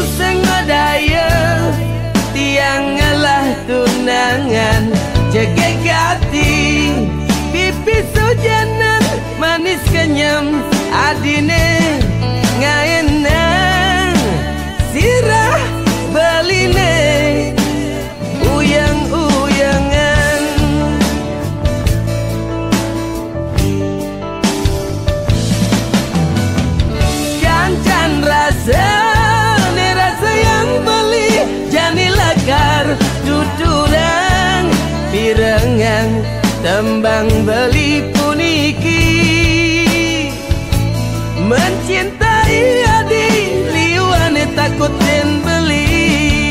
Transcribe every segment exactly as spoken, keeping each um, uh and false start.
tuseng medaya tiang ngalah tunangan cegek hati pipis hujanan manis kenyam adine ngaenang sirah beline uyang-uyangan cancan rasa ne rasa yang beli jani lakar tuturang pirengan tembang beli puniki mencintai adi liwane takutin beli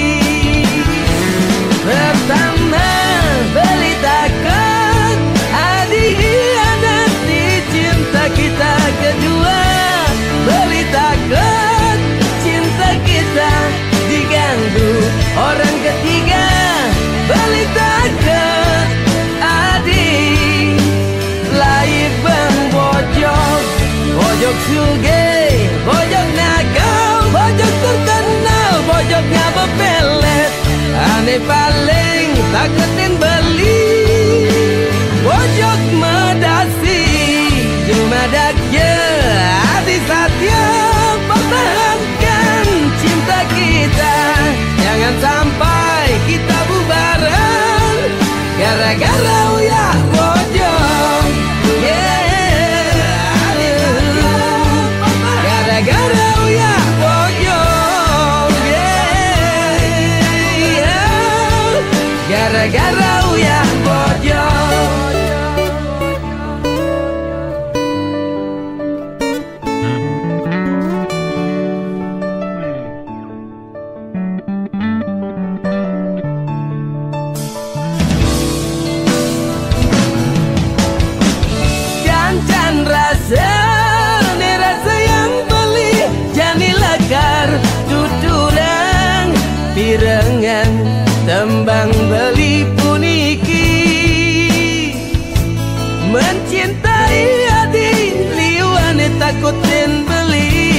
pertama beli takut adi hianati cinta kita kedua beli takut cinta kita diganggu orang ketiga beli takut adi laib bang bojok bojok sugih bojok nakal bojok terkenal bojoknya bepelet ane paling takutin beli bojok medasi jumadak je adi satya pertahankan cinta kita jangan sampai kita bubaran gara-gara uyak bojok yeah. Gara-gara uyak bojok yeah. Gara-gara uyak bojok. Rasa ne rasa yang beli jani lakar tuturang pirengan tembang beli puniki mencintai adi liwane takutin beli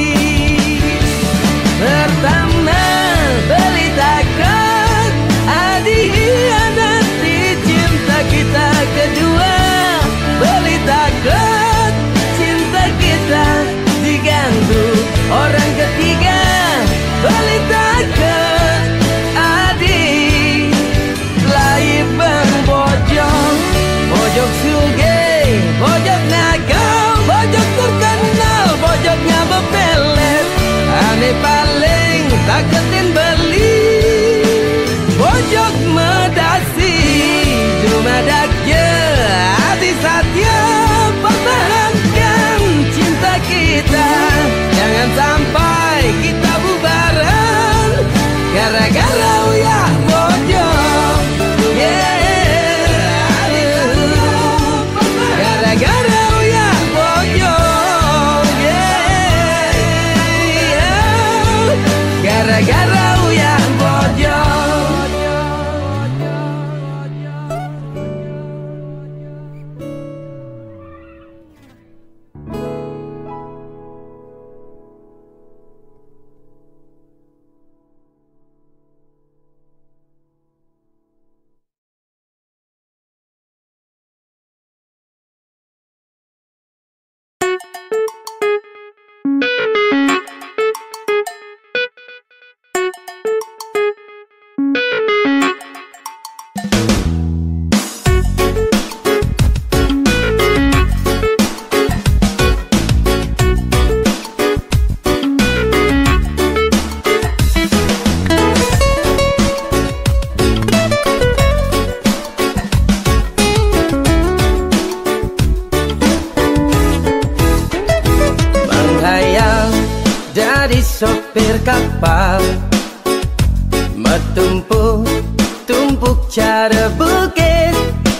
pertama beli takut adi hianati cinta kita kedua beli takut cinta kita diganggu orang ketiga beli takut adi laib bang bojok bojok sugih bojok nakal bojok terkenal bojoknya bepelet ane paling takutin beli bojok medasi jumadak je adi satya pertahankan cinta kita jangan sampai kita bubaran gara-gara uyak bojok yeah. Gara-gara uyak bojok yeah. Gara-gara uyak bojok. Sopir kapal metumpuk tumpuk cara bukit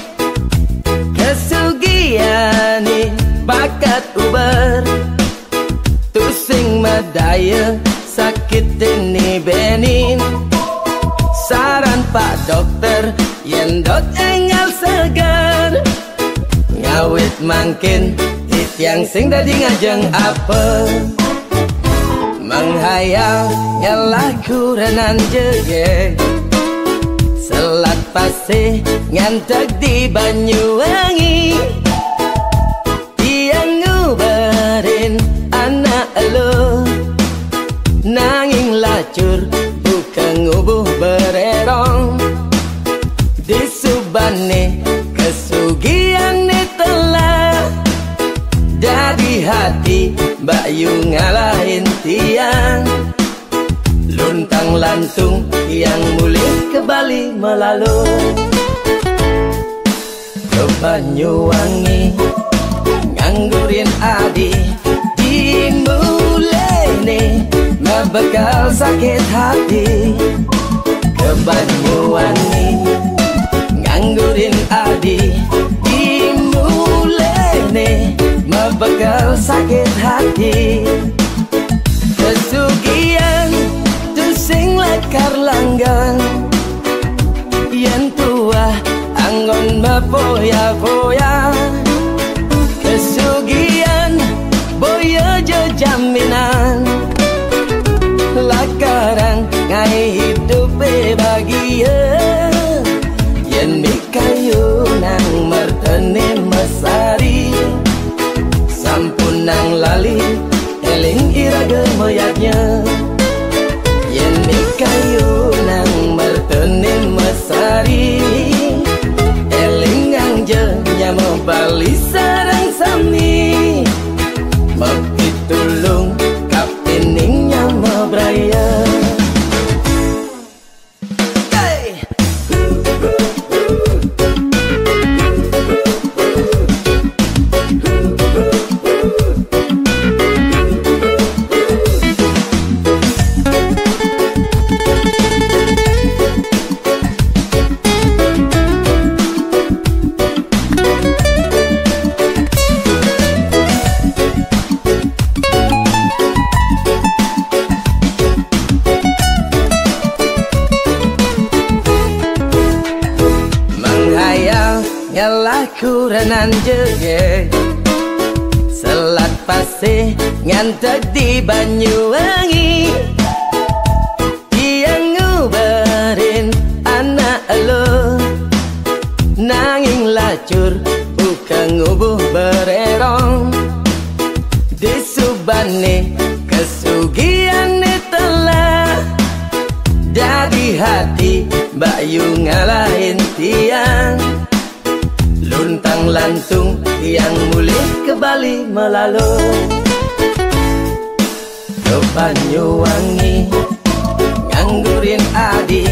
kesugian bakat uber tusing medaya sakit ini benin saran pak dokter yen dot engal segar ngawit mangkin it yang sing dadi ngajeng apa Menghayal ngelaku renan jege Selat pasih ngantek di Banyuwangi Yang ngubarin anak elo Nanging lacur bukan ngubuh bererong Di Subane kesugian telah Dari hati Mbak Yu ngalahin tiang Luntang lantung yang mulih ke Bali melalu Ke Banyuwangi nganggurin adi Dimulene mabekal sakit hati Ke Banyuwangi nganggurin adi Dimulene mabekal sakit hati Kesugian tu sing lekar langgang Yen tua anggon mapoya-poya Kesugian boyo jo jaminan Lakarang ngai hidup bahagia Yen mikayu nang mertene mesari Sampun nang lali eling iraga moyatnya Yen mikayu nang mertene mesari Eling angje nyamo Bali sarang sami Mabdi tulung kapining nyamo braya Ngelaku renan jege Selat pasih ngantek di Banyuwangi Yang ngubarin anak elo Nanging lacur bukan ngubuh bererong Di Subane kesugian telah Dari hati Mbak Yu ngalahin tiang Luntang lantung yang mulih ke Bali melalu Ke Banyuwangi nganggurin adi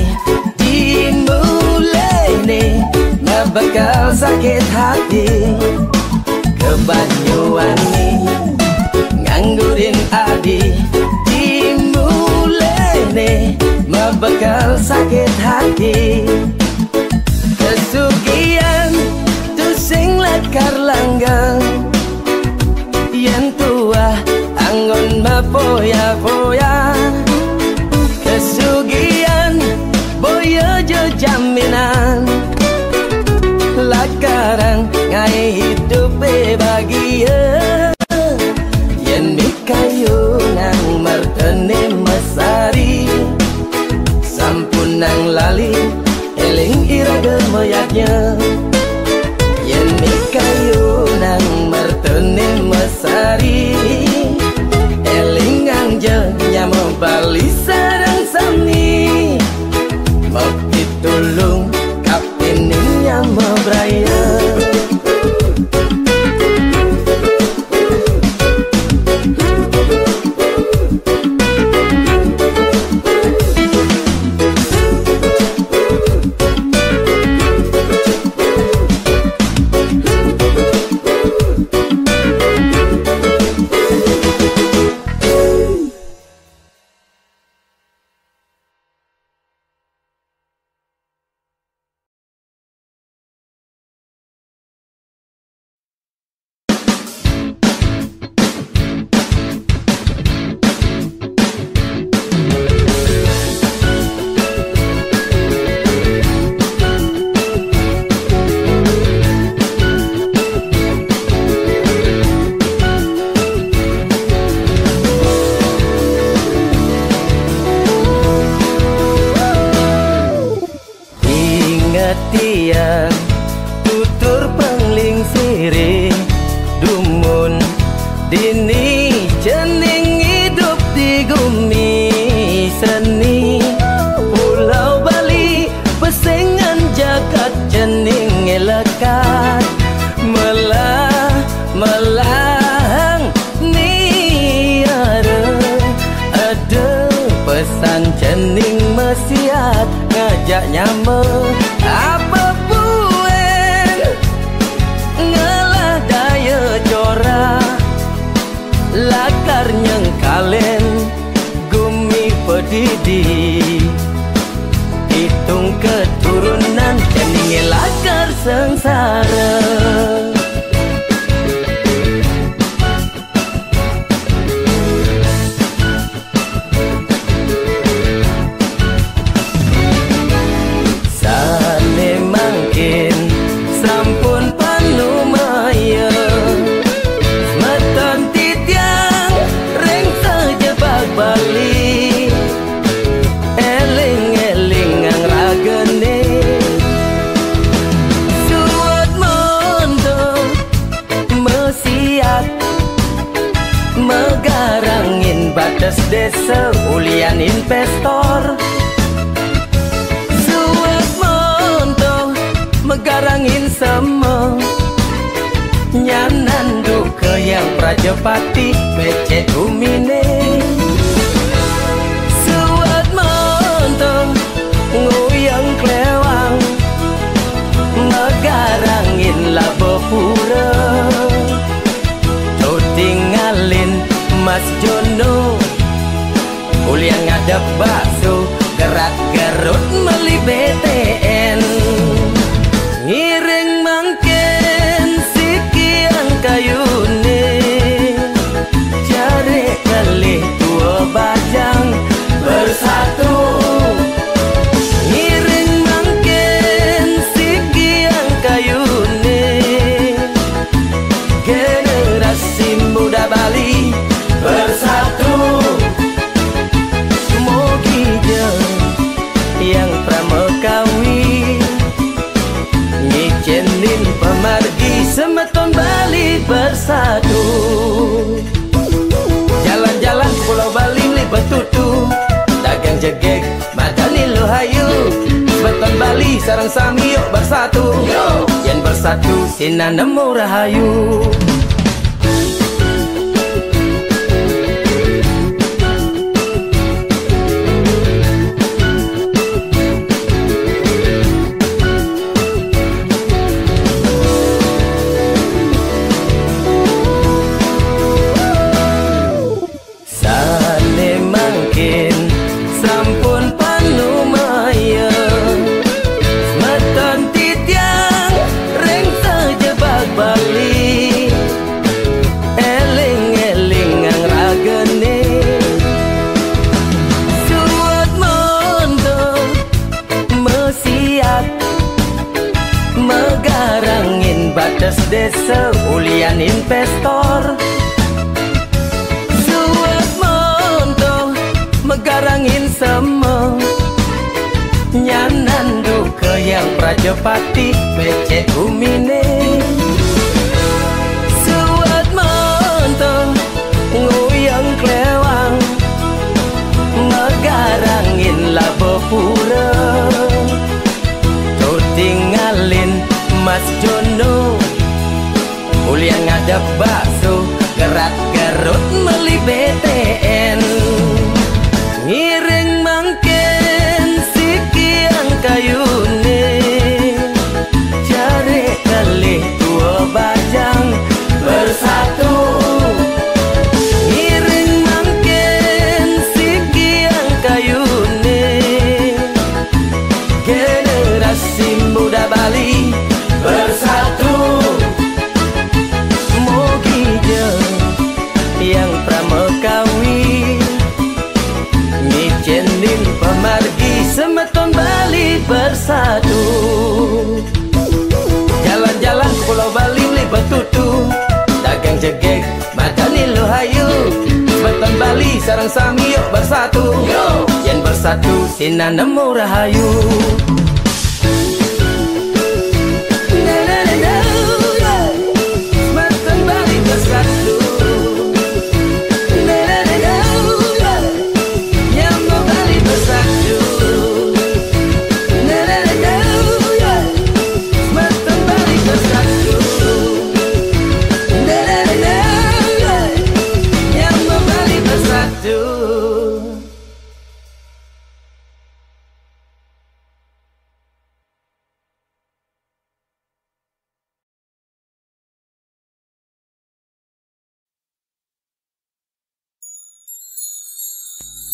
Dimulene mabekal sakit hati Ke Banyuwangi nganggurin adi Dimulene mabekal sakit hati Kesugian sing lekar langgang Yen tua anggon mapoya-poya Kesugian boyo jo jaminan Lakarang ngai hidup bahagia Yen mikayu nang mertene mesari Sampun nang lali tiang tutur pengling siri dumun dini jening hidup di gumi seni Pulau Bali pesengan jagat jening elekat melah melang ni ada ada pesan jening mesiat ngajak nyama apa puen ngalah daya cora lakar nyengkalen gumi pedidi hitung keturunan jening lakar sengsara megarangin batas desa ulian investor suat monto megarangin sama nyanan duka yang prajapati becek umine suat monto nguyang klewang megarangin labo pura tinggalin Mas Jono uliang ngadep bakso gerak garut meli B T N ngiring mangken sikian kayune cari kali tua bajang bersatu ngiring mangken sikian kayune generasi muda Bali bersatu mogi yang pramekawi nyicenin pemargi semeton Bali bersatu jalan-jalan Pulau Bali li betutu dagang jegek madani lo hayu semeton Bali sarang sami yuk bersatu yen bersatu sinan nemu rahayu batas desa ulian investor suat monto megarangin sama nyanan duka yang prajapati becek umine suat monto nguyang klewang megarangin labo pura tuh tinggalin Mas Jono uliang ngadep bakso gerak garut meli B T N ngiring mangken sikian kayune cari kali tua bajang bersatu ngiring mangken sikian kayune generasi muda Bali bersatu mogi yang pramekawi nyicenin pemargi semeton Bali bersatu jalan-jalan Pulau Bali li betutu dagang jegek madani lo hayu semeton Bali sarang sami yuk bersatu yen bersatu sinan nemu rahayu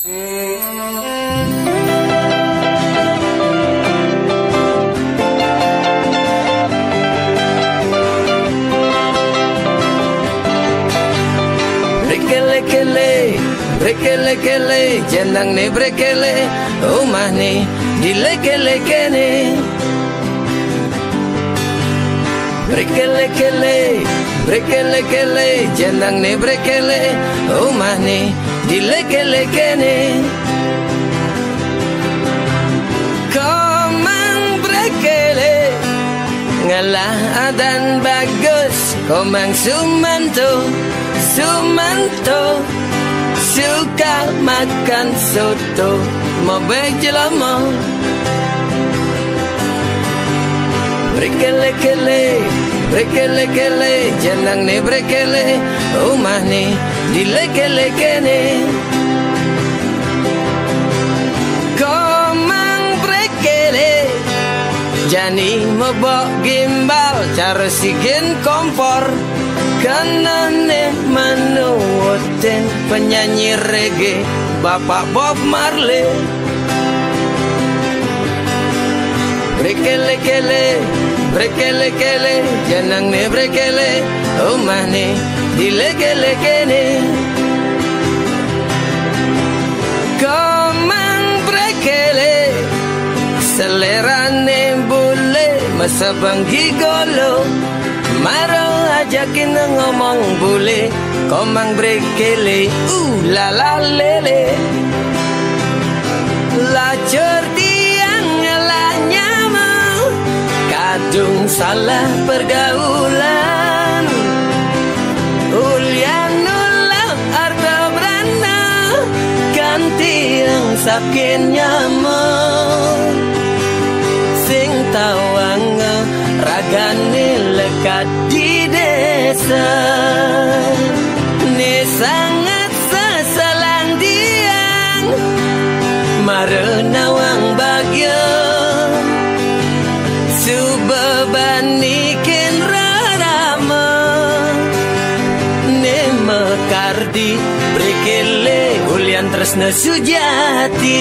Brekele-kele, jenang ne brekele, omah ne dileke-lekene. Brekele-kele, brekele-kele, jenang ne brekele, omah ne dileke-lekene. Komang brekele, ngalah adan bagus, komang Sumanto, Sumanto. Suka makan soto, mau berjelama. Brekele-kele, brekele-kele, jenang ne brekele, omah ne dileke-lekene. Komang brekele, jani mebok gimbal, cara sigen kompor. Kanane manuoten penyanyi reggae Bapak Bob Marley. Brekele-kele, brekele-kele, jenang ne brekele, omah ne dileke-lekene. Komang brekele, selerane bule, masa banggi golo. Maro ajakin ngomong bule, komang brekele, uh la la lele. Lacur tiang la nyama, kadung salah pergaulan. Ulian nulah arta brana, kan tiang sakin nyama. Sing tawang ragane lekat di desa, ne sangat seselang diang, marenawang bagyo, subebanikin rarama, ne mekardi brekele ulian tresna sujati.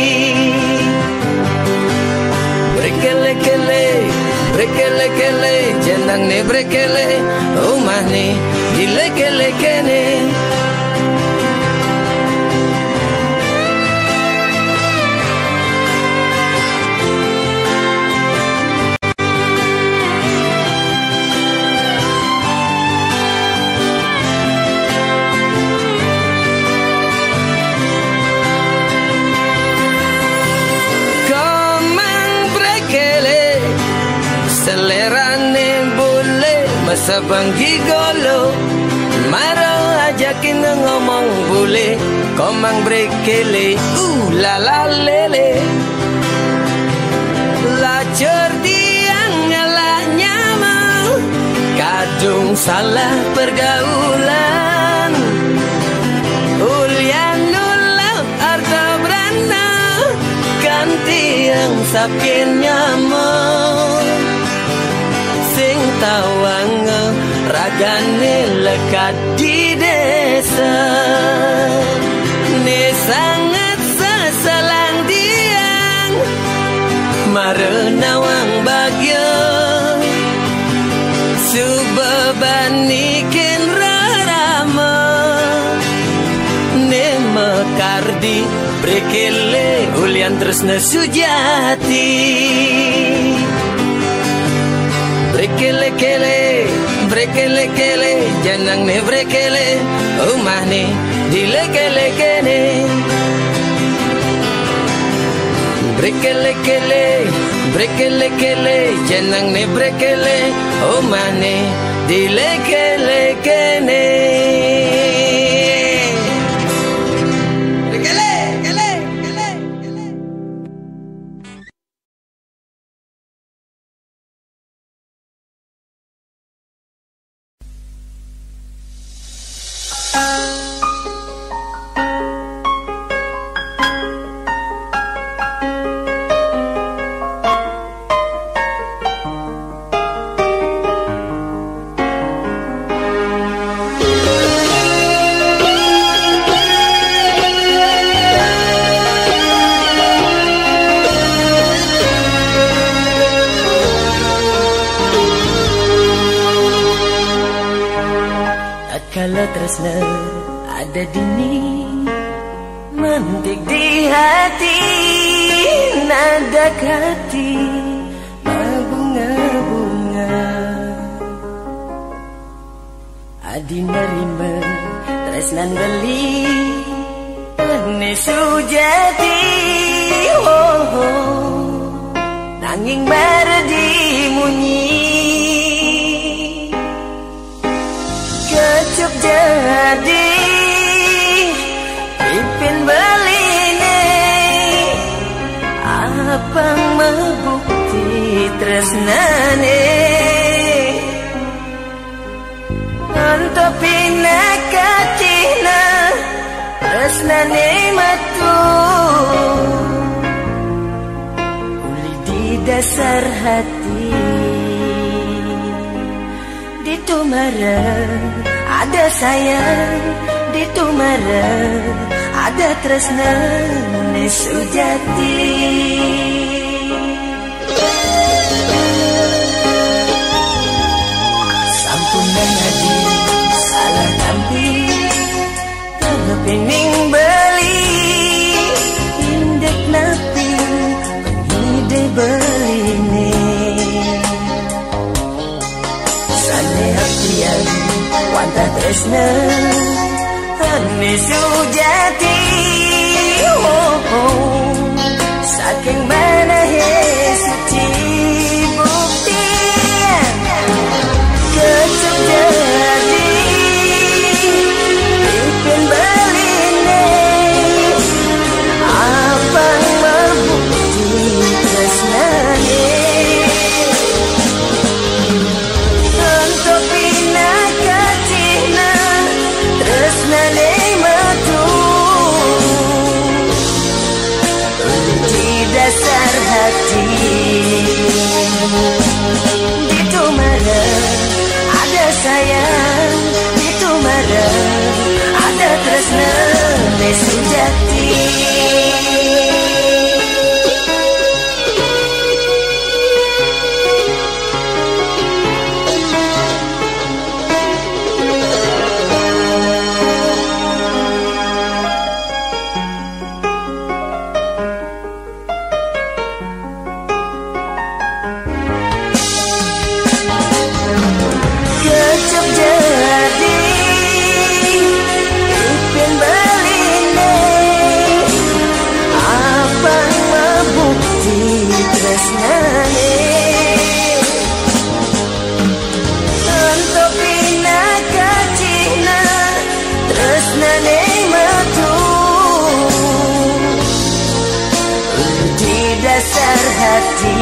Brekele-kele, brekele-kele, jenang ne brekele, omah ne dileke-lekene. Selerane bule, masa banggi golo. Maro ajakin ngomong bule, komang brekele, uh la la lele. Lacur tiang la nyama, kadung salah pergaulan. Ulian nulah arta brana, kan tiang sakin nyama. Sing tawang ragane lekat di desa, ne sangat seselang diang, marenawang bagyo, subebanikin rarama, ne mekardi brekele ulian tresna sujati. Brekele-kele, brekele-kele, jenang ne brekele, omah ne dileke-lekene. Brekele-kele, brekele-kele, jenang ne brekele, omah ne dileke-lekene. Bila tresna ada dini mentik di hati, nada hati berbunga-bunga. Adi nerima tresnan beli ane sujati, oh, oh. Nanging berdi munyi kecup jadi ipin beline apang membukti tresnane antopina katina tresnane matu uli di dasar hati di tumara ada sayang, di tumara ada tresna sujati. Sampunan adi salah tampi kepining beli indek napi penghide beline sane hatian wanta tresna ane sujati, oh, oh. Saking mana he suci buktian kecup jadi ipin beline apang membukti tresnane antopina kacina tresnane matu di dasar hati di tumara ada sayang, di tumara ada tresna sujati. Kecup jadi ipin beline apang membukti tresnane antopina kacina tresnane matu di dasar hati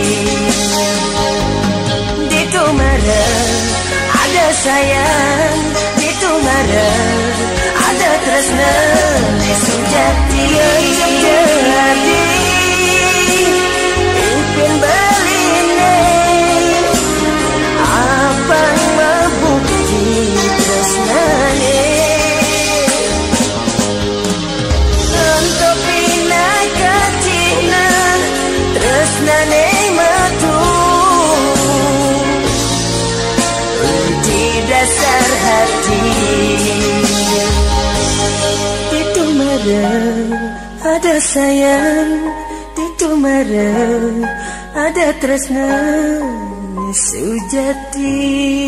di tumara ada sayang, di tumara ada tresna sujati. Jadi ipin beline apang membukti tresnane antopina kacina tresnane matu di dasar hati di tumara ada sayang, di tumara ada tresna sujati.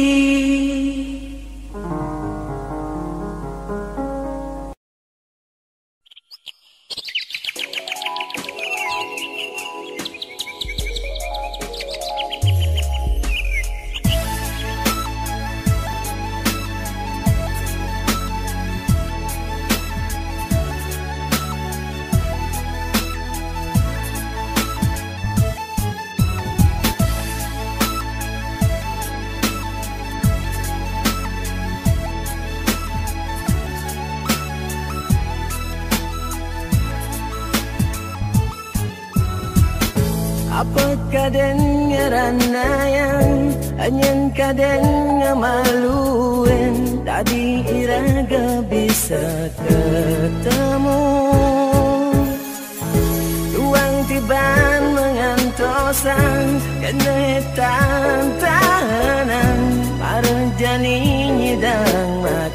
Apa kaden ngeranayang anyen kaden ngemaluen tadi iraga bisa ketemu tuang tiban mengantosan kena etan tahanan para jani nyidang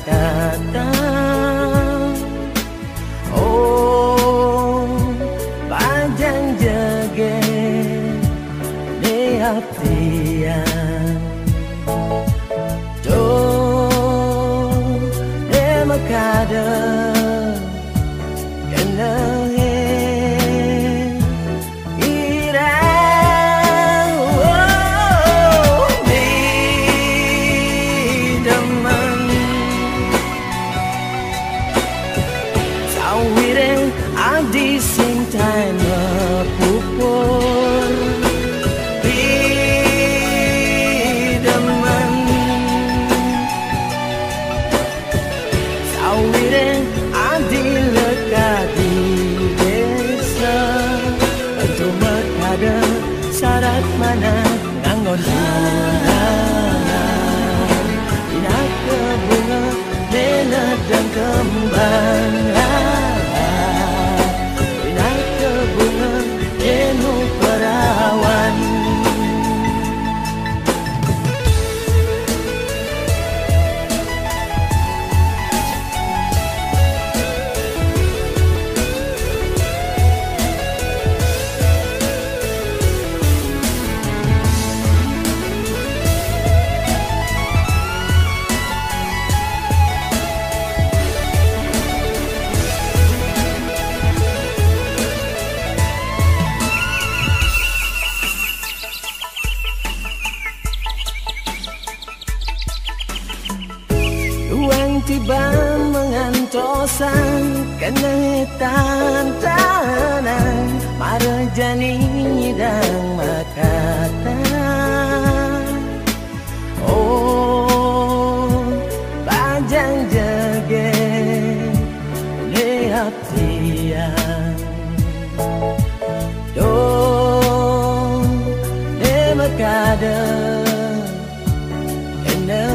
makatan. Oh bajang jege di hatian tuh de makada kena syarat mana nganggon tunangan ina ke bunga dena dan kembang ina ke bunga denu perawan. Tiban mengantosan kena etan tahanan mara jani nyidang makatan. Oh bajang jege di hatian do de makada kena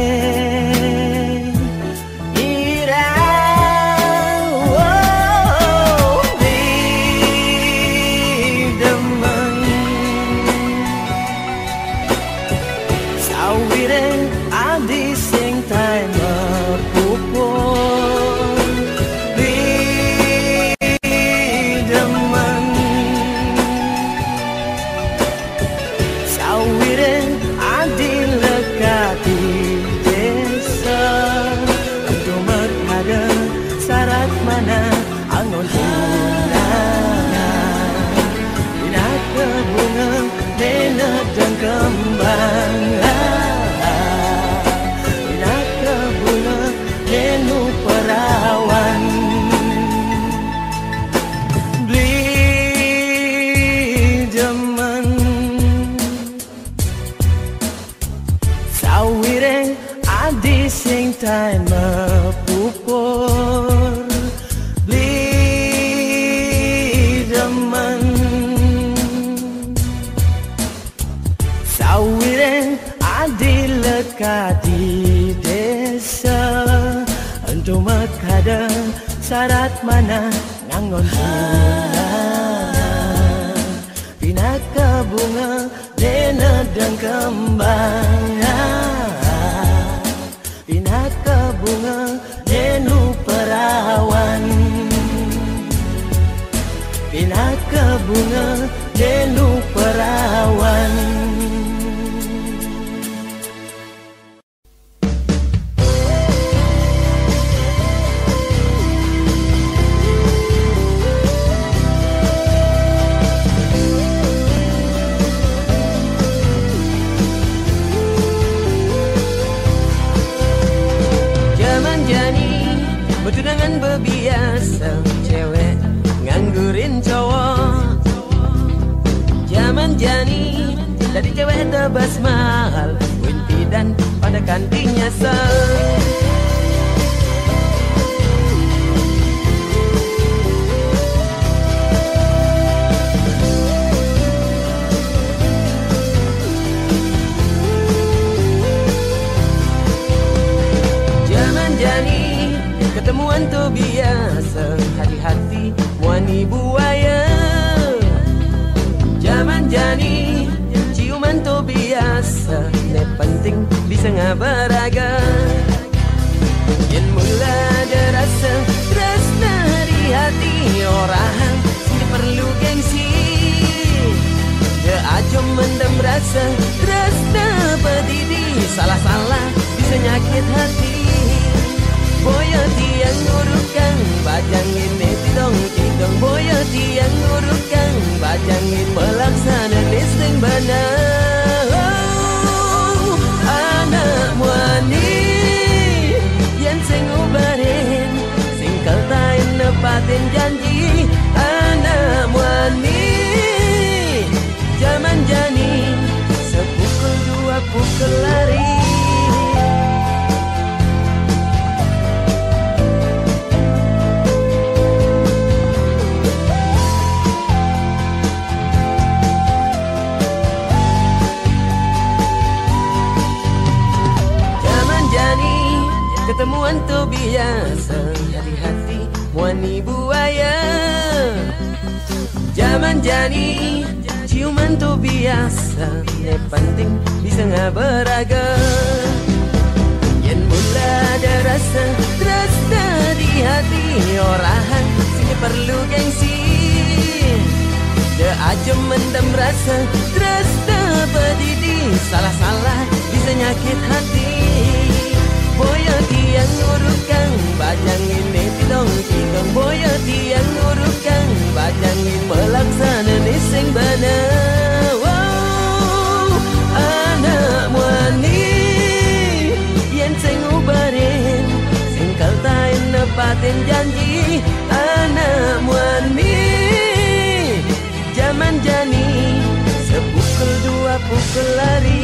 kembang ina ke bunga denu perawan. Beli demen sawire adi sing tae mepupur. Beli demen sawire adi lekat di desa untuk makada syarat mana nganggon tunangan pina ke bunga dena dan kembang pina ke bunga denu perawan pina ke bunga denu perawan. Bertunangan berbiasa, cewek nganggurin cowok. Zaman jani, dari cewek tebas mahal, winti dan pada kanting nyasar. Zaman jani, ketemuan tuh biasa, hati-hati wani buaya. jani ciuman tu biasa, ne penting bisa ngabaraga. Yen mula ada rasa tresna di hati orang, sini perlu gengsi. Dia aja mendam rasa tresna pedidi, salah-salah bisa nyakit hati. Boya tiang ngurukan bajangin netidong tidong, boya tiang ngurukan bajangin melaksana neseng benar. Oh, anak wani yang sing ubarin sing kaltain nepatin janji. Anak wani zaman jani sepukul dua pukul lari. Ketemuan tuh biasa, hati-hati wani buaya. Zaman jani ciuman tuh biasa, ne penting bisa ngabaraga. Yen mula ada rasa tresna di hati orang, sini perlu gengsi. Dia aja mendam rasa tresna pedidi, salah-salah bisa nyakit hati. Boya tiang ngurukan bajangin netidong tidong, boya tiang ngurukan bajangin melaksana neseng benar. Wow, anak wani yen sing ubarin sing kaltain nepatin janji. Anak wani zaman jani sepukul dua pukul lari.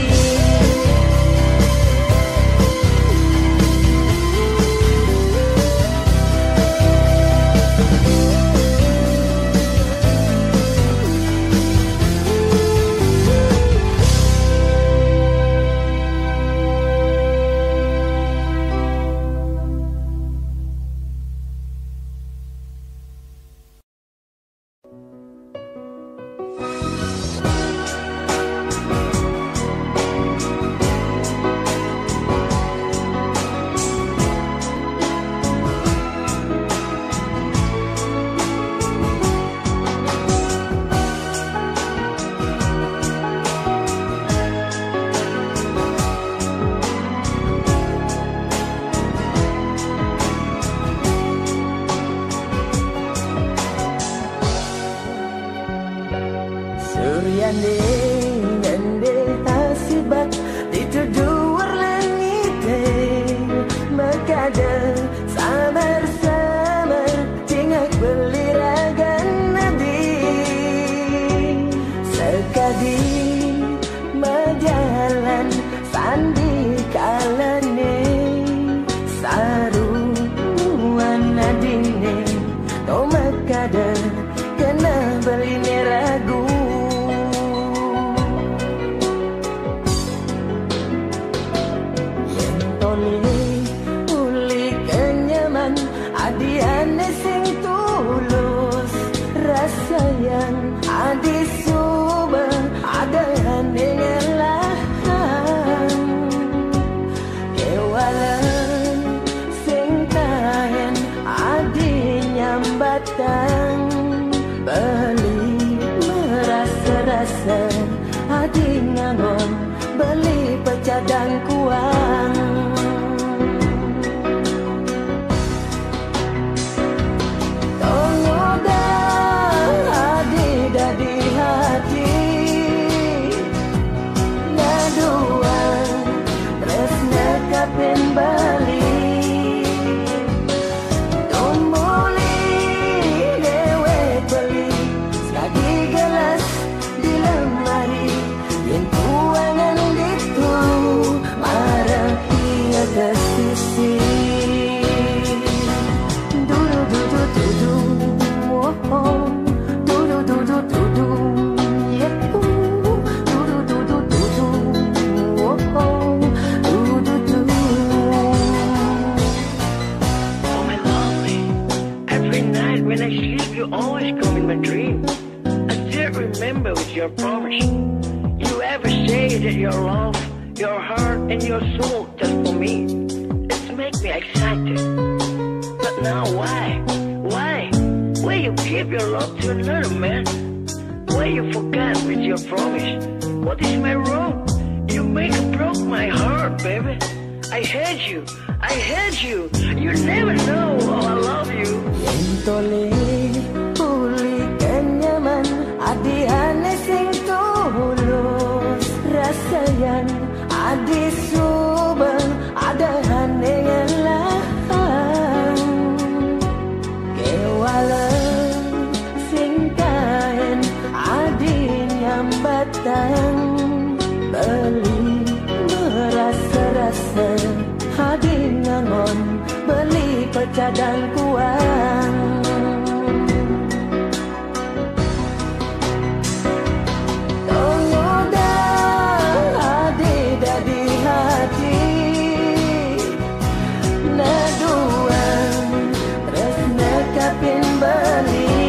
Di lemari yang kuangan gitu remember with your promise. You ever say that your love, your heart and your soul just for me. It's make me excited. But now why? Why? Why you give your love to another man? Why you forgot with your promise? What is my wrong? You make broke my heart, baby. I hate you. I hate you. You never know how I love you. Yentole pulihkan nyaman adi ane sing tulus rasayan adi subeng ada ane ngelang kewalan sing kain adi nyambatan beli merasa-rasa hadi ngangon beli pecah dan kuang tongoda hadi dadi hati naduan terus nekapin beli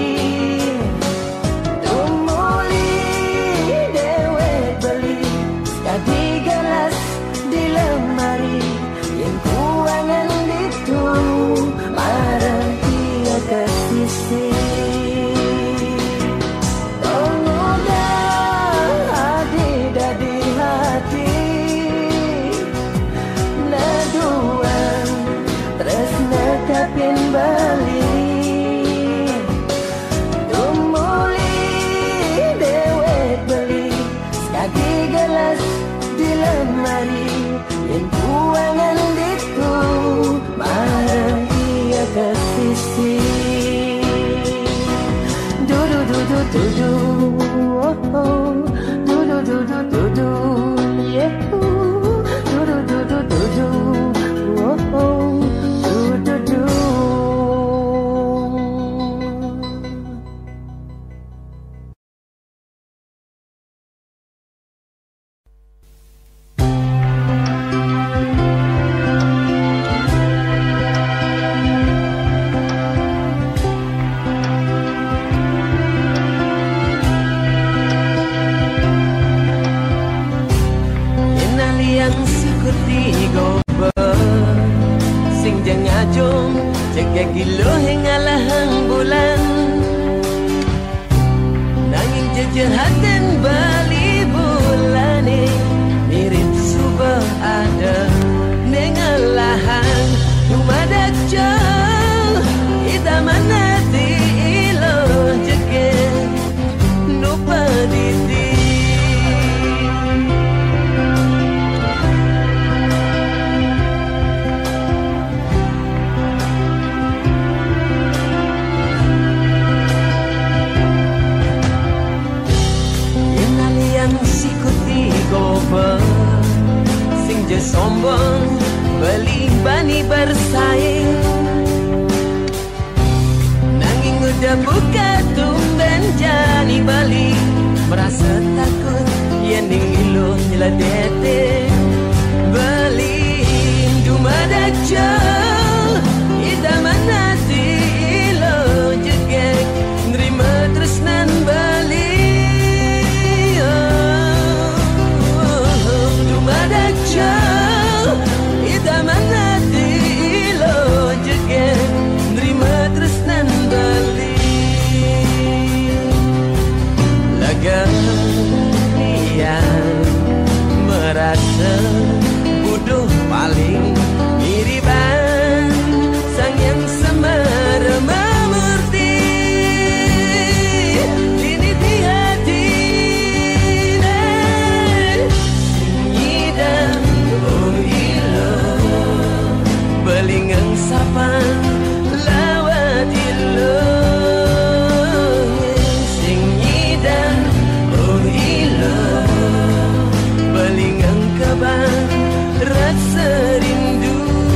tumuli dewek beli sekadi gelas di lemari yang kuangan itu marah dia ke sisi tongoda hadi dadi hati naduan terus nekapin bali tumuli dewek beli sekaki gelas di lemari yang kuangan itu marah dia ke sisi du du du du du du oh oh du du du du du du yeah du du du du du du oh oh du du du. Yang seperti gober sing jang ngajong jaga kilo hengalah hang bulan nanging jejehaten bali bulane mirip subah ada nengalahan lumadak jauh ita manati ilo jege nupa diti sing je sombong beli bani bersaing nanging udah buka tumben jani bali merasa takut yen ning ilo nyeladete beli dumadak jauh ida manati ilo jegek nerima tresnan bali Madak jauh, ita manati ilo jege nerima tresnan bali laga nian merasa bodoh paling miriban sang yang semeremah murti ini di hati oh ilo belingang sapan lawat ilo sing nyidan oh ilo belingang kaban rasa rindu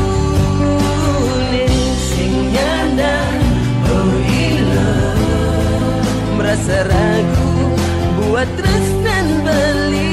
sing nyandang oh ilo merasa ragu buat tresnan beli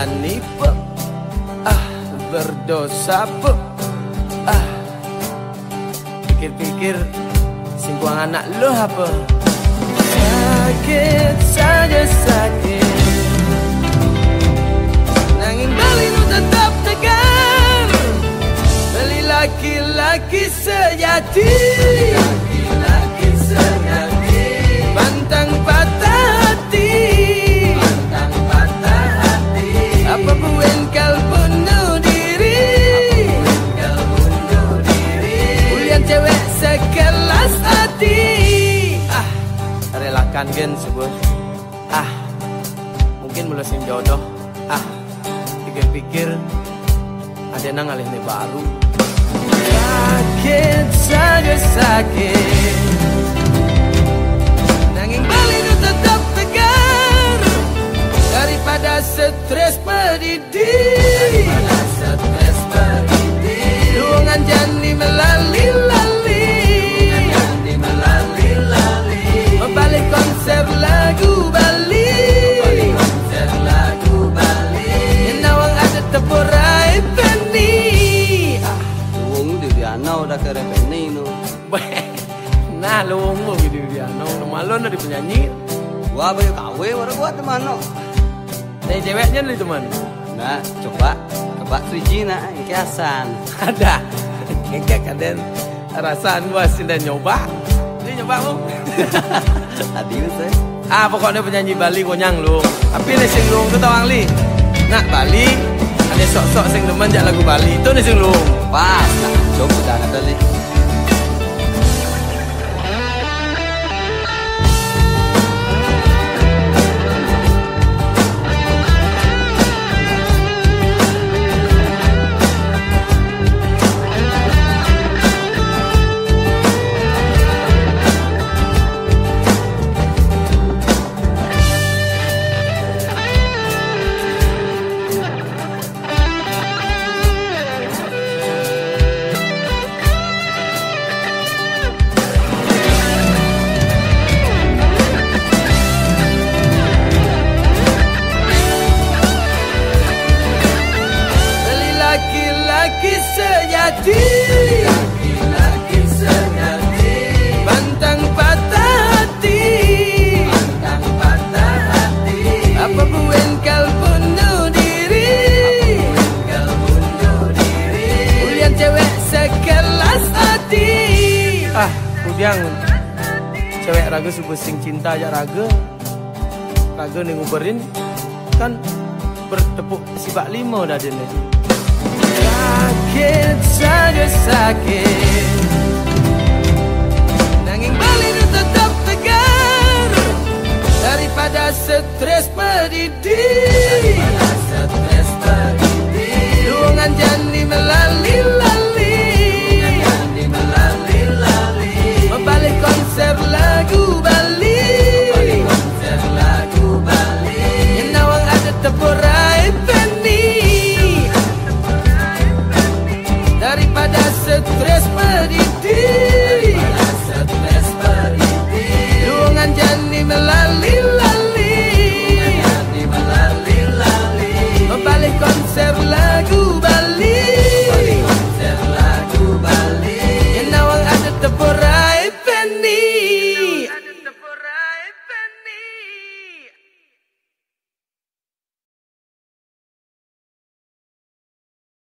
berani pe, ah berdosa pe, ah pikir-pikir singkuang anak lo apa? Sakit saja sakit, nanging bali nu tetap tegar, beli laki-laki sejati, laki-laki sejati, pantang patah hati, pantang patah hati. Apa pun kau bunuh diri, apa pun kau bunuh diri, ulian cewek sekelas hati. Ah, relakan gen sebut. Ah, mungkin melesin jodoh. Ah, pikir-pikir ada nang alih ni baru. Sakit saja sakit, nanging bali nu tetap tegar, daripada stres pedidih, daripada stres pedidih. Luangan jani melalui-lalui, jani melalui-lalui, membalik konser lagu Bali, membalik konser lagu Bali. Yenawang ada tepurai peni. Nau dah kere penny no. Nah luong mo gitu dia. Nau malon na di penyanyi. Gua bayu kawe baru gua teman no. Nih ceweknya nih teman. Nah coba coba suji nak kiasan. Ada. Kekek kaden rasaan gua sindan nyoba. Ini nyoba mo. Adius eh. Ah pokoknya penyanyi Bali konyang lu. Tapi nih sing luong tu tawang li. Nak Bali ada sok-sok sing demen jak lagu Bali itu nih sing luong. Pas, nah, coba dah kata li. Laki-laki sejati, laki-laki sejati, pantang patah hati, pantang patah hati. Apa pun kau bunuh diri, apa pun kau bunuh diri, ulian cewek sekelas hati. Ah, udiang cewek raga subuh sing cinta aja raga, raga nih nguberin kan bertepuk sibak lima dah dia nih. Sakit saja sakit,